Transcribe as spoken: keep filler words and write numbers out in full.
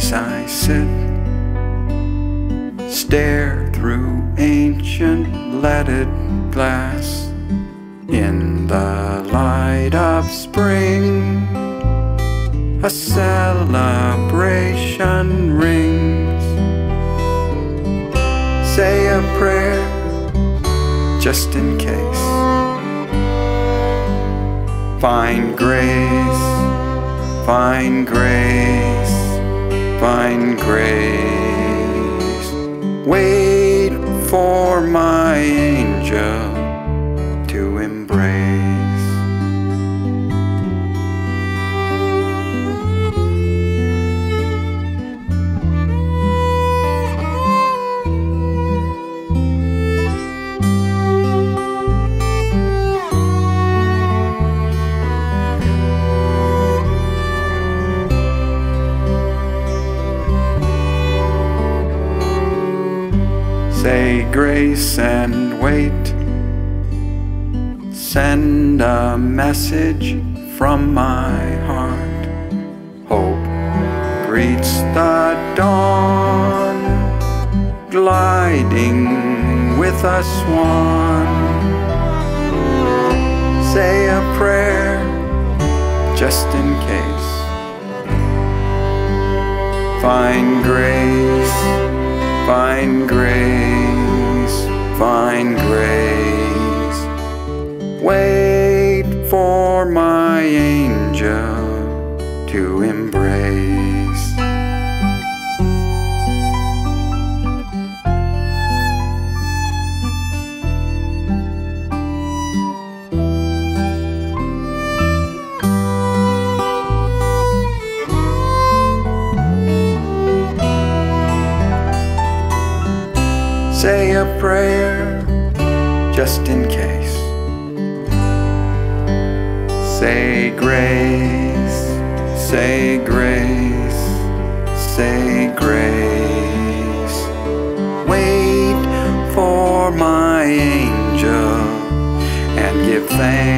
grace I sit, stare through ancient leaded glass. In the light of spring, a celebration rings. Say a prayer just in case. Find grace, find grace, find grace. Wait for my angel to embrace. Say grace and wait. Send a message from my heart. Hope greets the dawn, gliding with a swan. Say a prayer just in case. Find grace, find grace, find grace. Wait for my angel to embrace. Say a prayer just in case. Say grace, say grace, say grace. Wait for my angel and give thanks